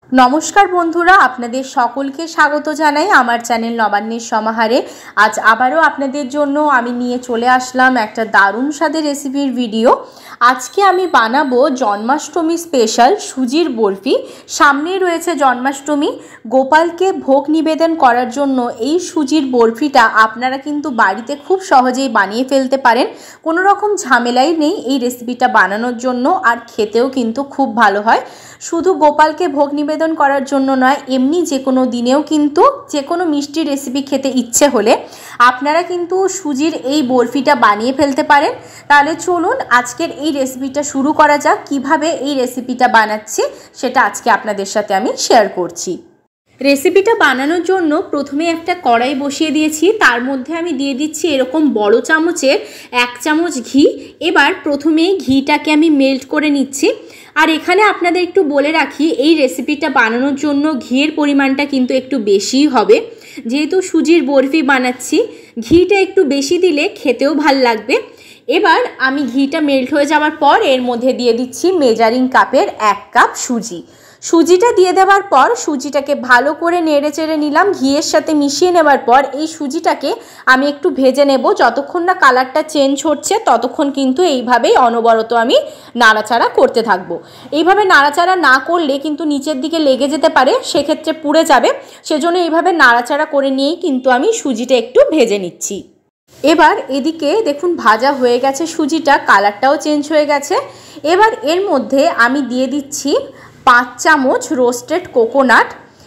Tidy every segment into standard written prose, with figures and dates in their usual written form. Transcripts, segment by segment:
নমস্কার বন্ধুরা, আপনাদের সকলকে স্বাগত জানাই আমার চ্যানেল নবান্নের সমাহারে। আজ আবারও আপনাদের জন্য আমি নিয়ে চলে আসলাম একটা দারুণ স্বাদের রেসিপির ভিডিও। আজকে আমি বানাবো জন্মাষ্টমী স্পেশাল সুজির বরফি। সামনেই রয়েছে জন্মাষ্টমী, গোপালকে ভোগ নিবেদন করার জন্য এই সুজির বরফিটা আপনারা কিন্তু বাড়িতে খুব সহজেই বানিয়ে ফেলতে পারেন। কোনো রকম ঝামেলাই নেই এই রেসিপিটা বানানোর জন্য, আর খেতেও কিন্তু খুব ভালো হয়। শুধু গোপালকে ভোগ নিবেদন করার জন্য নয়, এমনি যে কোনো দিনেও কিন্তু যে কোনো মিষ্টি রেসিপি খেতে ইচ্ছে হলে আপনারা কিন্তু সুজির এই বরফিটা বানিয়ে ফেলতে পারেন। তাহলে চলুন আজকের এই রেসিপিটা শুরু করা যাক। কিভাবে এই রেসিপিটা বানাচ্ছি সেটা আজকে আপনাদের সাথে আমি শেয়ার করছি। রেসিপিটা বানানোর জন্য প্রথমে একটা কড়াই বসিয়ে দিয়েছি, তার মধ্যে আমি দিয়ে দিচ্ছি এরকম বড় চামচের 1 চামচ ঘি। এবার প্রথমে ঘিটাকে আমি মেল্ট করে নিচ্ছি। আর এখানে আপনাদের একটু বলে রাখি, এই রেসিপিটা বানানোর জন্য ঘিয়ের পরিমাণটা কিন্তু একটু বেশিই হবে। যেহেতু সুজির বরফি বানাচ্ছি, ঘিটা একটু বেশি দিলে খেতেও ভাল লাগবে। এবার আমি ঘিটা মেল্ট হয়ে যাওয়ার পর এর মধ্যে দিয়ে দিচ্ছি মেজারিং কাপের 1 কাপ সুজি। সুজিটা দিয়ে দেওয়ার পর সুজিটাকে ভালো করে নেড়ে চেড়ে নিলাম। ঘিয়ের সাথে মিশিয়ে নেওয়ার পর এই সুজিটাকে আমি একটু ভেজে নেব। যতক্ষণ না কালারটা চেঞ্জ হচ্ছে ততক্ষণ কিন্তু এইভাবেই অনবরত আমি নাড়াচাড়া করতে থাকবো। এইভাবে নাড়াচাড়া না করলে কিন্তু নিচের দিকে লেগে যেতে পারে, সেক্ষেত্রে পুড়ে যাবে। সেজন্য এইভাবে নাড়াচাড়া করে নিয়েই কিন্তু আমি সুজিটা একটু ভেজে নিচ্ছি। এবার এদিকে দেখুন ভাজা হয়ে গেছে সুজিটা, কালারটাও চেঞ্জ হয়ে গেছে। এবার এর মধ্যে আমি দিয়ে দিচ্ছি 5 চামচ রোস্টেড কোকোনাট।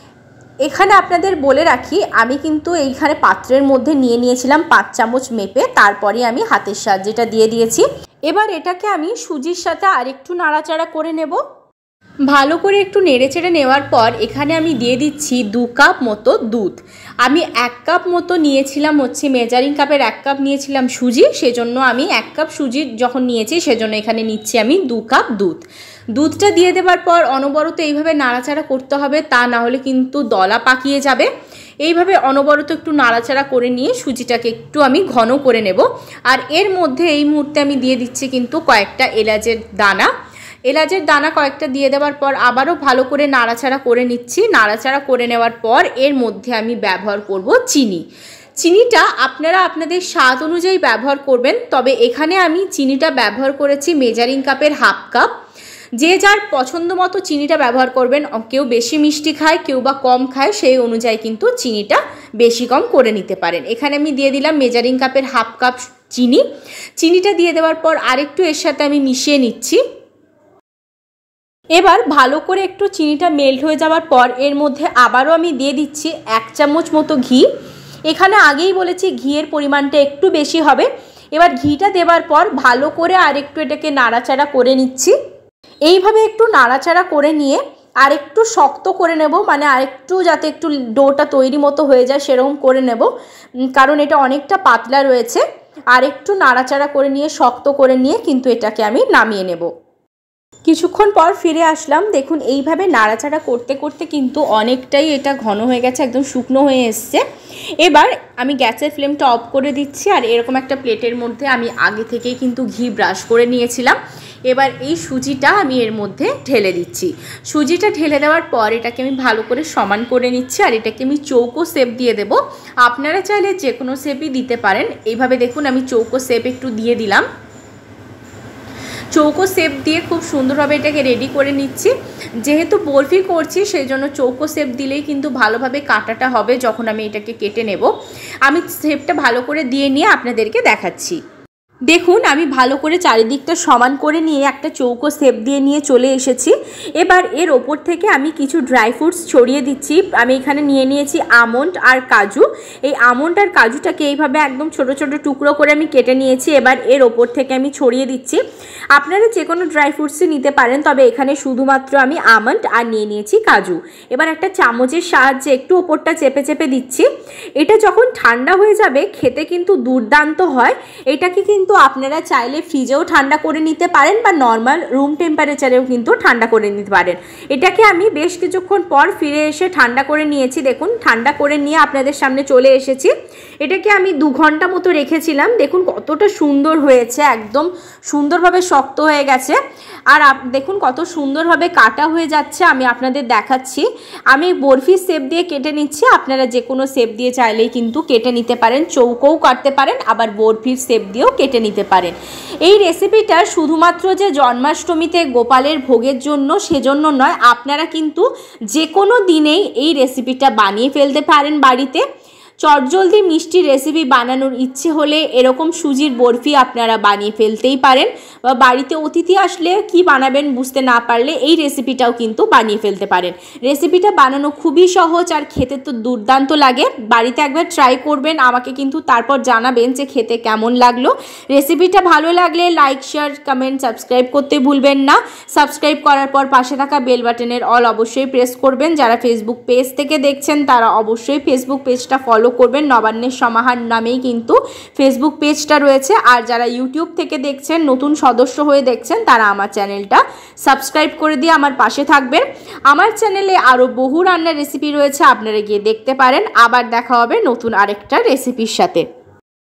এখানে আপনাদের বলে রাখি, আমি কিন্তু এইখানে পাত্রের মধ্যে নিয়ে নিয়েছিলাম 5 চামচ মেপে, তারপরে আমি হাতের সাহায্যে দিয়ে দিয়েছি। এবার এটাকে আমি সুজির সাথে আরেকটু নাড়াচাড়া করে নেব। ভালো করে একটু নেড়েচেড়ে নেওয়ার পর এখানে আমি দিয়ে দিচ্ছি 2 কাপ মতো দুধ। আমি 1 কাপ মতো নিয়েছিলাম মেজারিং কাপের 1 কাপ নিয়েছিলাম সুজি, সেজন্য আমি 1 কাপ সুজি যখন নিয়েছি সেজন্য এখানে নিচ্ছি আমি 2 কাপ দুধ। দুধটা দিয়ে দেওয়ার পর অনবরত এইভাবে নাড়াচাড়া করতে হবে, তা না হলে কিন্তু দলা পাকিয়ে যাবে। এইভাবে অনবরত একটু নাড়াচাড়া করে নিয়ে সুজিটাকে একটু আমি ঘন করে নেব। আর এর মধ্যে এই মুহূর্তে আমি দিয়ে দিচ্ছি কিন্তু কয়েকটা এলাচের দানা। এলাচের দানা কয়েকটা দিয়ে দেওয়ার পর আবারও ভালো করে নাড়াচাড়া করে নিচ্ছি। নাড়াচাড়া করে নেওয়ার পর এর মধ্যে আমি ব্যবহার করব চিনি। চিনিটা আপনারা আপনাদের স্বাদ অনুযায়ী ব্যবহার করবেন, তবে এখানে আমি চিনিটা ব্যবহার করেছি মেজারিং কাপের 1/2 কাপ। যে যার পছন্দ মতো চিনিটা ব্যবহার করবেন। কেউ বেশি মিষ্টি খায়, কেউ বা কম খায়, সেই অনুযায়ী কিন্তু চিনিটা বেশি কম করে নিতে পারেন। এখানে আমি দিয়ে দিলাম মেজারিং কাপের 1/2 কাপ চিনি। চিনিটা দিয়ে দেওয়ার পর আরেকটু এর সাথে আমি মিশিয়ে নিচ্ছি। এবার ভালো করে একটু চিনিটা মেল্ট হয়ে যাওয়ার পর এর মধ্যে আবারও আমি দিয়ে দিচ্ছি 1 চামচ মতো ঘি। এখানে আগেই বলেছি ঘিয়ের পরিমাণটা একটু বেশি হবে। এবার ঘিটা দেওয়ার পর ভালো করে আরেকটু এটাকে নাড়াচাড়া করে নিচ্ছি। এইভাবে একটু নাড়াচাড়া করে নিয়ে আরেকটু শক্ত করে নেব, মানে আরেকটু যাতে একটু ডোটা তৈরি মতো হয়ে যায় সেরকম করে নেব, কারণ এটা অনেকটা পাতলা রয়েছে। আরেকটু নাড়াচাড়া করে নিয়ে শক্ত করে নিয়ে কিন্তু এটাকে আমি নামিয়ে নেব। কিছুক্ষণ পর ফিরে আসলাম। দেখুন এইভাবে নাড়াচাড়া করতে করতে কিন্তু অনেকটাই এটা ঘন হয়ে গেছে, একদম শুকনো হয়ে এসছে। এবার আমি গ্যাসের ফ্লেমটা অফ করে দিচ্ছি। আর এরকম একটা প্লেটের মধ্যে আমি আগে থেকেই কিন্তু ঘি ব্রাশ করে নিয়েছিলাম। এবার এই সুজিটা আমি এর মধ্যে ঢেলে দিচ্ছি। সুজিটা ঢেলে দেওয়ার পর এটাকে আমি ভালো করে সমান করে নিচ্ছি। আর এটাকে আমি চৌকো শেপ দিয়ে দেব। আপনারা চাইলে যে কোনো শেপই দিতে পারেন। এইভাবে দেখুন আমি চৌকো শেপ একটু দিয়ে দিলাম। চৌকো শেপ দিয়ে খুব সুন্দরভাবে এটাকে রেডি করে নিচ্ছি। যেহেতু বরফি করছি সেই জন্য চৌকো শেপ দিলেই কিন্তু ভালোভাবে কাটাটা হবে যখন আমি এটাকে কেটে নেব। আমি শেপটা ভালো করে দিয়ে নিয়ে আপনাদেরকে দেখাচ্ছি। দেখুন আমি ভালো করে চারিদিকটা সমান করে নিয়ে একটা চৌকো শেপ দিয়ে নিয়ে চলে এসেছি। এবার এর ওপর থেকে আমি কিছু ড্রাই ফ্রুটস ছড়িয়ে দিচ্ছি। আমি এখানে নিয়ে নিয়েছি আমন্ড আর কাজু। এই আমন্ড আর কাজুটাকে এইভাবে একদম ছোট ছোট টুকরো করে আমি কেটে নিয়েছি। এবার এর ওপর থেকে আমি ছড়িয়ে দিচ্ছি। আপনারা যে কোনো ড্রাই ফ্রুটসই নিতে পারেন, তবে এখানে শুধুমাত্র আমি আমন্ড আর নিয়ে নিয়েছি কাজু। এবার একটা চামচের সাহায্যে একটু ওপরটা চেপে চেপে দিচ্ছি। এটা যখন ঠান্ডা হয়ে যাবে খেতে কিন্তু দুর্দান্ত হয়। এটাকে কিন্তু কিন্তু আপনারা চাইলে ফ্রিজেও ঠান্ডা করে নিতে পারেন বা নর্মাল রুম টেম্পারেচারেও কিন্তু ঠান্ডা করে নিতে পারেন। এটাকে আমি বেশ কিছুক্ষণ পর ফিরে এসে ঠান্ডা করে নিয়েছি। দেখুন ঠান্ডা করে নিয়ে আপনাদের সামনে চলে এসেছি। এটাকে আমি 2 ঘন্টা মতো রেখেছিলাম। দেখুন কতটা সুন্দর হয়েছে, একদম সুন্দরভাবে শক্ত হয়ে গেছে। আর দেখুন কত সুন্দরভাবে কাটা হয়ে যাচ্ছে। আমি আপনাদের দেখাচ্ছি। আমি বরফির শেপ দিয়ে কেটে নিচ্ছি। আপনারা যে কোনো শেপ দিয়ে চাইলেই কিন্তু কেটে নিতে পারেন, চৌকোও কাটতে পারেন, আবার বরফির শেপ দিয়েও কেটে নিতে পারেন। এই রেসিপিটা শুধুমাত্র যে জন্মাষ্টমীতে গোপালের ভোগের জন্য সেজন্য নয়, আপনারা কিন্তু যে কোনো দিনেই এই রেসিপিটা বানিয়ে ফেলতে পারেন বাড়িতে। চটজলদি মিষ্টি রেসিপি বানানোর ইচ্ছে হলে এরকম সুজির বরফি আপনারা বানিয়ে ফেলতেই পারেন, বা বাড়িতে অতিথি আসলে কি বানাবেন বুঝতে না পারলে এই রেসিপিটাও কিন্তু বানিয়ে ফেলতে পারেন। রেসিপিটা বানানো খুবই সহজ আর খেতে তো দুর্দান্ত লাগে। বাড়িতে একবার ট্রাই করবেন, আমাকে কিন্তু তারপর জানাবেন যে খেতে কেমন লাগলো। রেসিপিটা ভালো লাগলে লাইক, শেয়ার, কমেন্ট, সাবস্ক্রাইব করতে ভুলবেন না। সাবস্ক্রাইব করার পর পাশে থাকা বেল বাটনের অল অবশ্যই প্রেস করবেন। যারা ফেসবুক পেজ থেকে দেখছেন তারা অবশ্যই ফেসবুক পেজটা ফলো করবেন। নবান্নের সমাহার নামেই কিন্তু ফেসবুক পেজটা রয়েছে। আর যারা ইউটিউব থেকে দেখছেন, নতুন সদস্য হয়ে দেখছেন, তারা আমার চ্যানেলটা সাবস্ক্রাইব করে দিয়ে আমার পাশে থাকবেন। আমার চ্যানেলে আরও বহু রান্নার রেসিপি রয়েছে, আপনারা গিয়ে দেখতে পারেন। আবার দেখা হবে নতুন আরেকটা রেসিপির সাথে।